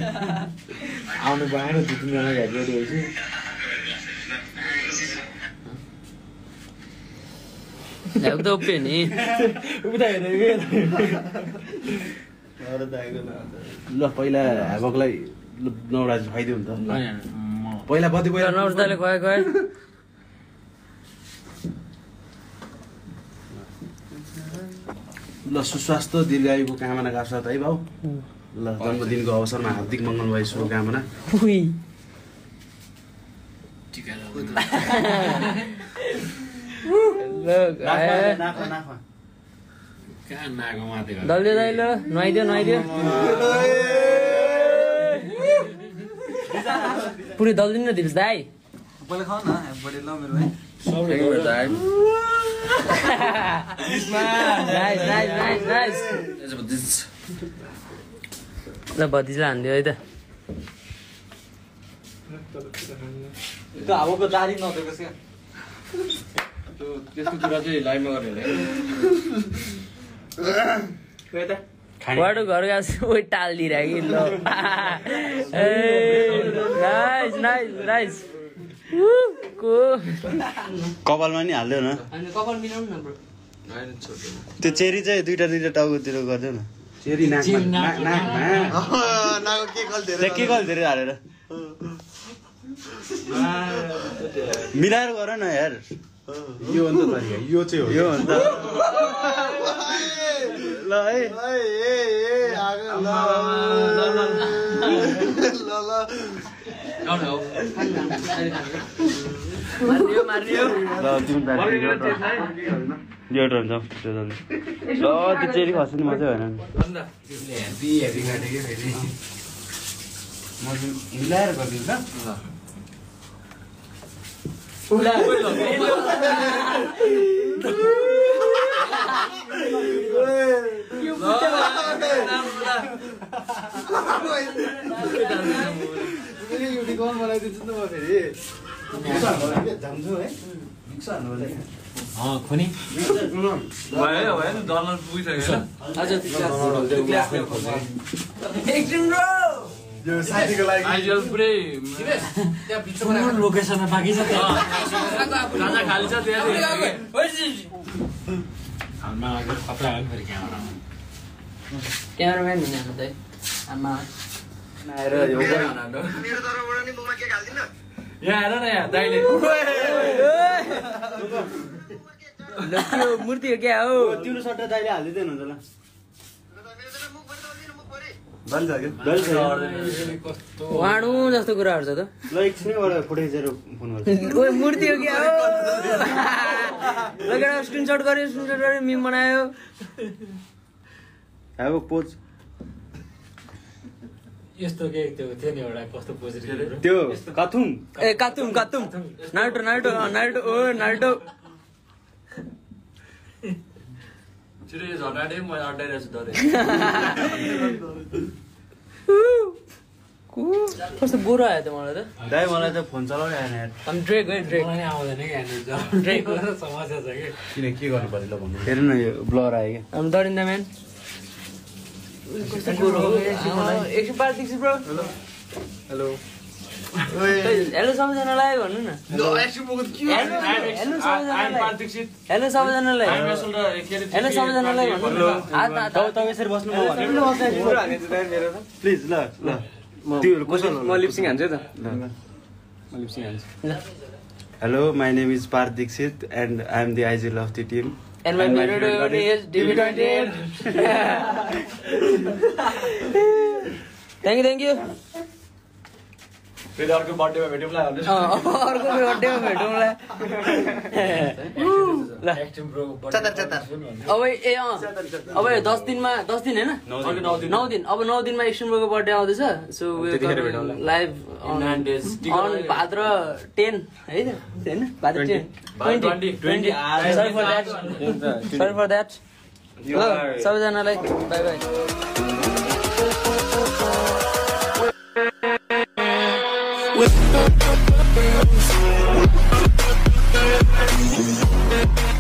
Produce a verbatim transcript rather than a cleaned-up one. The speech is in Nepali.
आउनु भएन दुई तिनजना रेडी भएपछि Aku tahu apa ni. उता हेरेको ल पहिला हाबकलाई नवराज खुवाइदिउँ त पहिला बत्ती पहिला नवराजले खुवाए खुवाए ल सुस्वास्थ्य दीर्घायुको कामनाका साथ है भाउ ल जन्मदिनको अवसरमा हार्दिक मङ्गलमय शुभकामना उही दल्दियो दाइ ल नुहाइदियो नुहाइदियो पुरै दल्दिनु न दिपेश दाइ पहिला खाऊ न बढी ल मेरो भाइ नाइस नाइस नाइस नाइस ल भतिजलाई हानिदियो है त त्यो हावाको दारी नदेकोस् क्या त्यो त्यसको कुरा चाहिँ लाइभमा गरेर वाडो घर गएको छु ओइ टालिदिएर कि ल नाइस नाइस नाइस को कपालमा नि हाल्दियो न कपाल मिलाउनु न ब्रो त्यो चेरी चाहिँ दुईटा दुईटा टाउकोतिर गरिदियो न चेरी नाकमा नाकमा के गल्थ्यो के गल्थ्यो हालेर मिलाएर गर न यार यो हो नि त तरिका यो चाहिँ हो यो हो नि त ल है मारियो मारियो ल तिमी एउटा हुन्छ त्यो ल त्यो चेरी खस्नु मजै भएन म मिलाएर गरिदिन्छु ल बनाइदिन्छु नि त म फेरि जान्छु है खुनी भयो भयो नि डलर पुगिसक्यो यो साथीको लागि आइडियल पुरै लोकेसनमा बाँकी छ खाना खाली छ त्यहाँ हालमा कपडा आयो फेरि क्यामेरामा क्यामेराम्यान हुने हाम्रो दाइ आमा आएर यो यहाँ हेर न यहाँ दाइले ल त्यो मूर्ति हो क्या हो तिम्रो सट्टा दाइले हालिदिँदैन हुन्छ ल वाडु जस्तो कुराहरू छ त ल एकछिनैबाट फोटो खिचेर फोन गर्छु ओए मूर्ति हो क्या हो लगेर स्क्रिनशट गर्यो स्क्रिनशट गर्यो मिम बनायो अब पोज यस्तो के त्यो थियो नि एउटा कस्तो पोजिट त्यो कथुम ए कातुम कातुम नारुटो नारुटो नारुटो ओ नारुटो छिटो यो झटाडे म अड्डाइरहेको छु डरे कस्तो बोरो आयो त मलाई त दाइ मलाई त फोन चलाउनै आएन यार अनि ड्रेक है ड्रेक आउँदैन कि ड्रेक समस्या छ कि किन के गर्नु पर्यो ल भन्नु हेर्नु न यो ब्लर आयो क्या अनि डरिँदा म्यान कस्तो बोरो हो एकछिन पार देख्छु ब्रो हेलो हेलो सबैजनालाई भन्नु न हेलो हेलो सबैजनालाई हेलो सबैजनालाई भन्नु तपाईँ यसरी बस्नु प्लिज ल ल त्यो कसो म लिप्सिङ हान्छु त ल म लिप्सिङ हान्छु hello my name is Parth Dixit and I am the आइजिल of the team And my mirror is D B twenty-eight. Thank you, thank you. फेरि अर्को बर्थडेमा भेटौँला अर्को बर्थडेमा भेटौँला ल अब ए अँ अब दस दिनमा दस दिन होइन नौ दिन अब नौ दिनमा एक्सट्रिम ब्रोको बर्थडे आउँदैछ so live on Bhadra ten है त होइन Bhadra ten twenty twenty sorry for that sorry for that ल सबैजनालाई बाई बाई